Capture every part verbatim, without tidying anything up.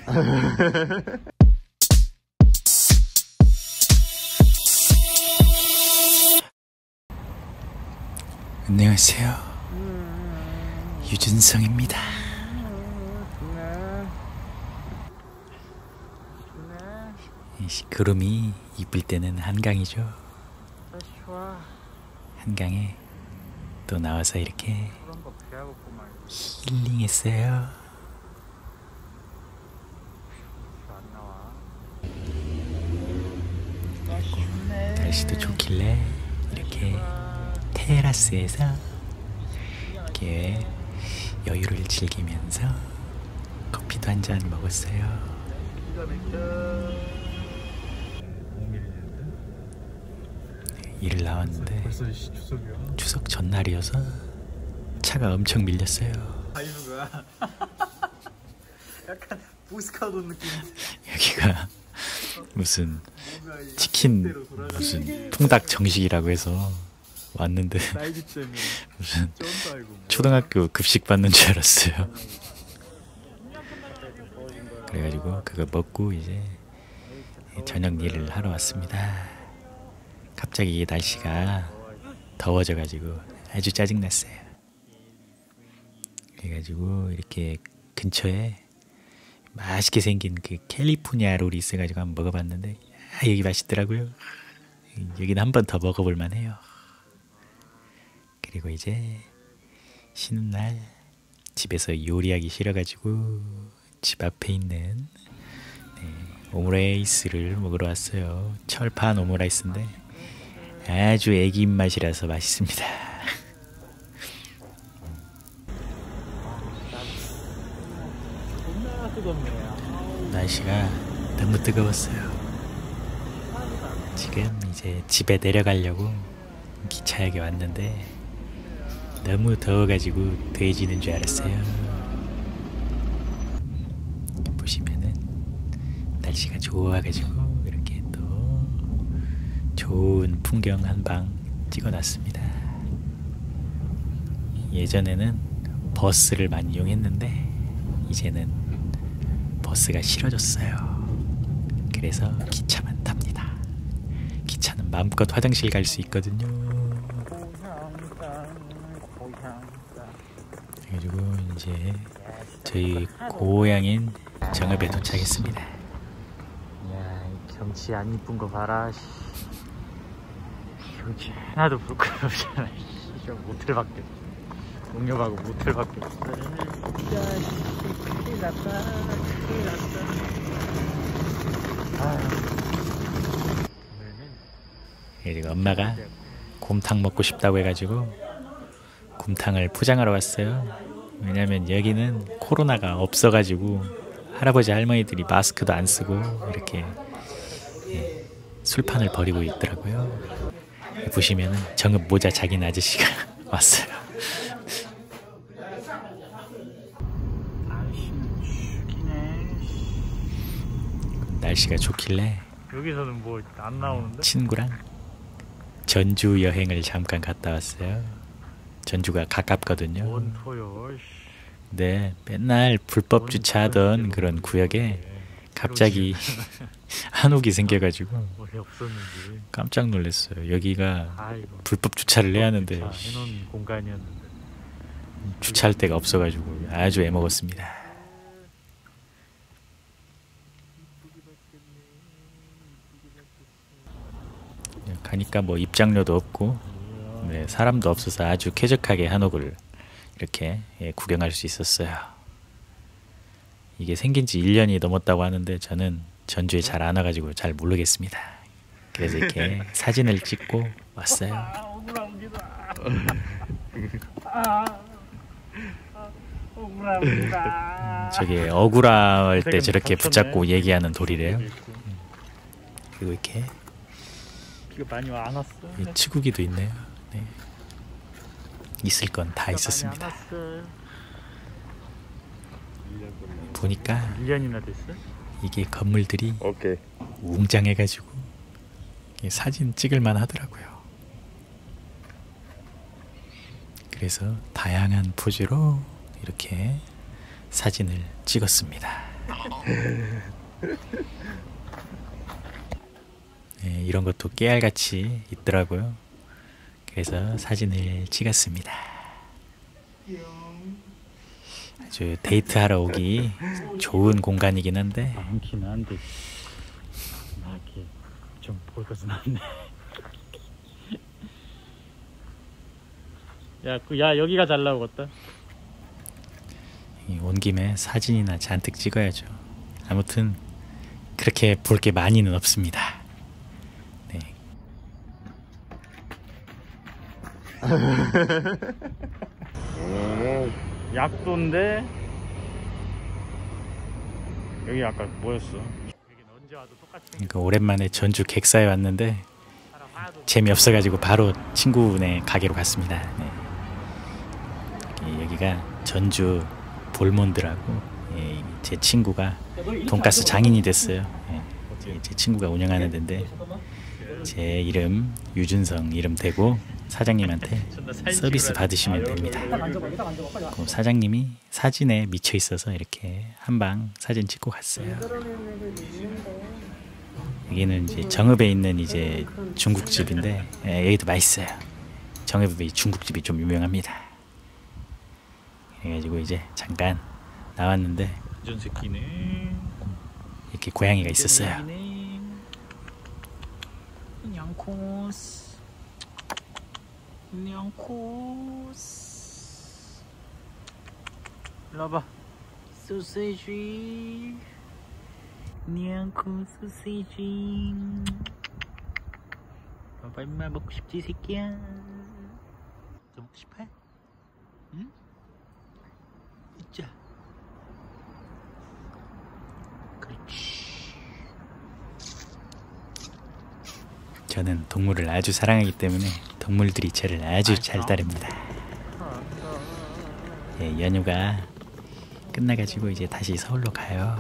안녕하세요. 유준성입니다. 구름이 이쁠 때는 한강이죠. 한강에 또 나와서 이렇게 힐링했어요. 날씨도 좋길래 이렇게 테라스에서 이렇게 여유를 즐기면서 커피도 한잔 먹었어요. 일을 나왔는데 추석 전날이어서 차가 엄청 밀렸어요. 약간 보스카우트 느낌. 여기가 무슨 치킨 무슨 통닭 정식이라고 해서 왔는데 무슨 초등학교 급식 받는 줄 알았어요. 그래가지고 그거 먹고 이제 저녁 일을 하러 왔습니다. 갑자기 날씨가 더워져가지고 아주 짜증났어요. 그래가지고 이렇게 근처에 맛있게 생긴 그 캘리포니아 롤이 있어가지고 한번 먹어봤는데 아, 여기 맛있더라고요. 여기는 한 번 더 먹어볼 만해요. 그리고 이제 쉬는 날 집에서 요리하기 싫어가지고 집 앞에 있는 네, 오므라이스를 먹으러 왔어요. 철판 오므라이스인데 아주 애기 입맛이라서 맛있습니다. 날씨가 너무 뜨거웠어요. 지금 이제 집에 내려가려고 기차역에 왔는데 너무 더워가지고 돼지는 줄 알았어요. 보시면은 날씨가 좋아가지고 이렇게 또 좋은 풍경 한 방 찍어놨습니다. 예전에는 버스를 많이 이용했는데 이제는 버스가 싫어졌어요. 그래서 기차만 탑니다. 기차는 마음껏 화장실 갈 수 있거든요. 그리고 이제 저희 고향인 정읍에 도착했습니다. 야, 이 경치 안 이쁜 거 봐라. 경치 하나도 볼 거 없잖아. 모텔 밖에 공룡하고 모텔 밖에 없어. 큰일 났다. 큰일 났다. 그리고 엄마가 곰탕 먹고 싶다고 해가지고 곰탕을 포장하러 왔어요. 왜냐면 여기는 코로나가 없어가지고 할아버지 할머니들이 마스크도 안 쓰고 이렇게 예, 술판을 벌이고 있더라고요. 보시면은 정읍 모자 작은 아저씨가 왔어요. 날씨가 좋길래 여기서는 뭐 안 나오는데? 친구랑 전주 여행을 잠깐 갔다 왔어요. 전주가 가깝거든요. 원토요. 네, 맨날 불법 주차하던 그런 구역에 갑자기 한옥이 생겨가지고 깜짝 놀랐어요. 여기가 불법 주차를 해야 하는데 해놓은 공간이었는데 주차할 데가 없어가지고 아주 애먹었습니다. 가니까 뭐 입장료도 없고 네, 사람도 없어서 아주 쾌적하게 한옥을 이렇게 예, 구경할 수 있었어요. 이게 생긴 지 일 년이 넘었다고 하는데 저는 전주에 잘 안 와가지고 잘 모르겠습니다. 그래서 이렇게 사진을 찍고 왔어요. 저게 억울할 때 저렇게 붙잡고 얘기하는 돌이래요. 그리고 이렇게 비가 많이 안 왔어. 치구기도 있네요. 네. 있을 건 다 있었습니다. 보니까 일 년이나 됐어? 이게 건물들이 오케이. 웅장해가지고 사진 찍을만 하더라고요. 그래서 다양한 포즈로 이렇게 사진을 찍었습니다. 네, 이런 것도 깨알같이 있더라고요. 그래서 사진을 찍었습니다. 아주 데이트하러 오기 좋은 공간이긴 한데 많기는 한데 이렇게 좀 볼 것은 않네. 야, 그, 야 여기가 잘 나오겠다. 온 김에 사진이나 잔뜩 찍어야죠. 아무튼 그렇게 볼 게 많이는 없습니다. 네. 오, 약도인데 여기 아까 뭐였어? 여기는 언제 와도 똑같이. 그러니까 오랜만에 전주 객사에 왔는데 재미없어가지고 바로 친구네 가게로 갔습니다. 네. 여기가 전주 볼몬드라고, 예, 제 친구가 돈가스 장인이 됐어요. 예, 제 친구가 운영하는 데인데 제 이름 유준성 이름 대고 사장님한테 서비스 받으시면 됩니다. 그럼 사장님이 사진에 미쳐 있어서 이렇게 한방 사진 찍고 갔어요. 여기는 이제 정읍에 있는 이제 중국집인데, 예, 여기도 맛있어요. 정읍에 중국집이 좀 유명합니다. 그래가지고 이제 잠깐 나왔는데 이전 새끼네. 이렇게 고양이가 있었어요. 냥코스 냥코스 일로 와봐. 소세지 냥코 소세지. 봐봐 임마, 먹고 싶지 이 새끼야. 더 먹고 싶어? 응? 있자. 그렇지. 저는 동물을 아주 사랑하기 때문에 동물들이 저를 아주 잘 따릅니다. 예, 연휴가 끝나가지고 이제 다시 서울로 가요.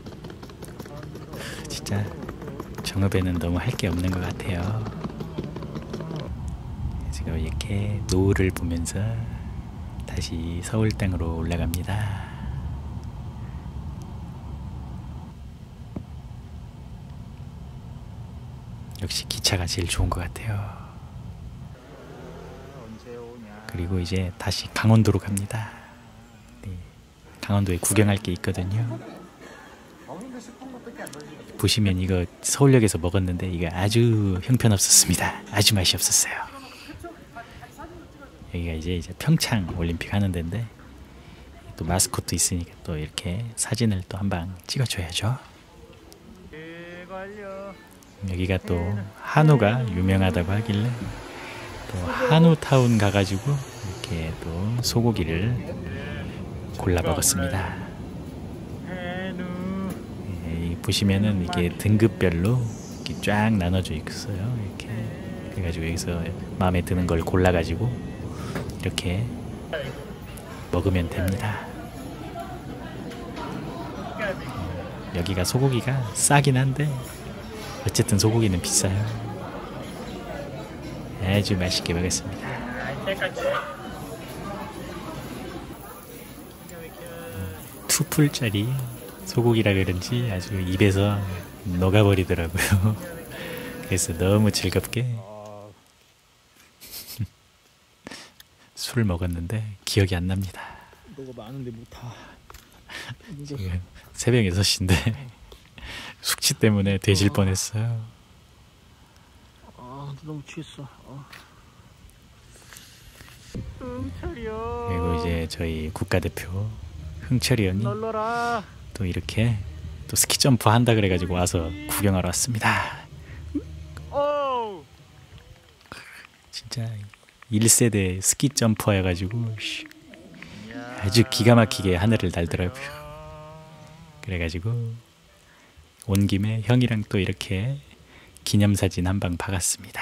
진짜 정읍에는 너무 할 게 없는 것 같아요. 지금 이렇게 노을을 보면서 다시 서울 땅으로 올라갑니다. 역시 기차가 제일 좋은 것 같아요. 그리고 이제 다시 강원도로 갑니다. 네, 강원도에 구경할 게 있거든요. 보시면 이거 서울역에서 먹었는데 이거 아주 형편없었습니다. 아주 맛이 없었어요. 여기가 이제 이제 평창 올림픽 하는 데인데 또 마스코트 있으니까 또 이렇게 사진을 또 한 방 찍어줘야죠. 여기가 또 한우가 유명하다고 하길래 또 한우타운 가가지고 이렇게 또 소고기를 골라 먹었습니다. 예, 보시면은 이게 등급별로 이렇게 쫙 나눠져 있어요. 이렇게 그래가지고 여기서 마음에 드는 걸 골라가지고 이렇게 먹으면 됩니다. 여기가 소고기가 싸긴 한데 어쨌든 소고기는 비싸요. 아주 맛있게 먹었습니다. 두 풀짜리 소고기라 그런지 아주 입에서 녹아버리더라고요. 그래서 너무 즐겁게 술을 먹었는데 기억이 안 납니다. 너가 많은데 못타. 지금 새벽 여섯 시인데 숙취 때문에 돼질 어. 뻔했어요. 아, 너무 취했어. 어. 흥철이요. 그리고 이제 저희 국가대표 흥철이 형이 널러라. 또 이렇게 또 스키 점프 한다 그래가지고 와서 구경하러 왔습니다. 오. 진짜 일 세대 스키 점퍼여가지고 아주 기가 막히게 하늘을 날더라고요. 그래가지고 온 김에 형이랑 또 이렇게 기념사진 한 방 박았습니다.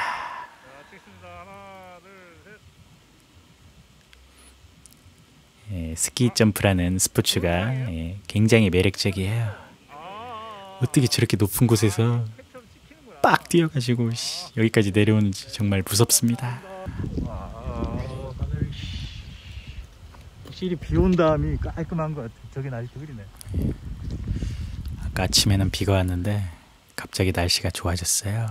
예, 스키 점프라는 스포츠가 예, 굉장히 매력적이에요. 어떻게 저렇게 높은 곳에서 빡 뛰어가지고 씨, 여기까지 내려오는지 정말 무섭습니다. 확실히 비 온 다음이 깔끔한 것 같아. 저긴 아직도 흐리네. 아까 아침에는 비가 왔는데 갑자기 날씨가 좋아졌어요.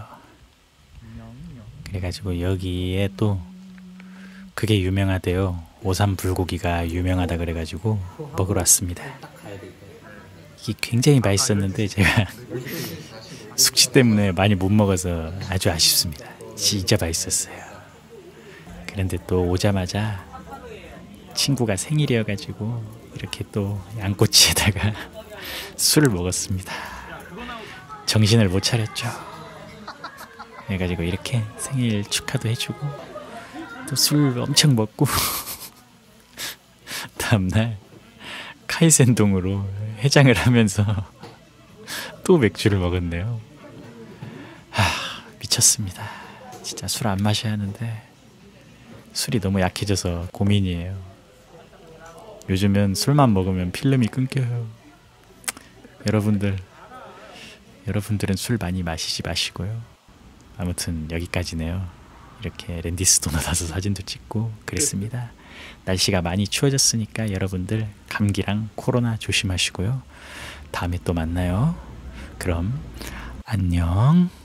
그래가지고 여기에 또 그게 유명하대요. 오삼 불고기가 유명하다 그래가지고 먹으러 왔습니다. 이게 굉장히 맛있었는데 제가 숙취 때문에 많이 못 먹어서 아주 아쉽습니다. 진짜 맛있었어요. 그런데 또 오자마자 친구가 생일이어가지고 이렇게 또 양꼬치에다가 술을 먹었습니다. 정신을 못 차렸죠. 그래가지고 이렇게 생일 축하도 해주고 또 술 엄청 먹고 다음날 카이센동으로 해장을 하면서 또 맥주를 먹었네요. 하, 미쳤습니다. 진짜 술 안 마셔야 하는데 술이 너무 약해져서 고민이에요. 요즘은 술만 먹으면 필름이 끊겨요. 여러분들 여러분들은 술 많이 마시지 마시고요. 아무튼 여기까지네요. 이렇게 랜디스톤에 가서 사진도 찍고 그랬습니다. 날씨가 많이 추워졌으니까 여러분들 감기랑 코로나 조심하시고요. 다음에 또 만나요. 그럼 안녕.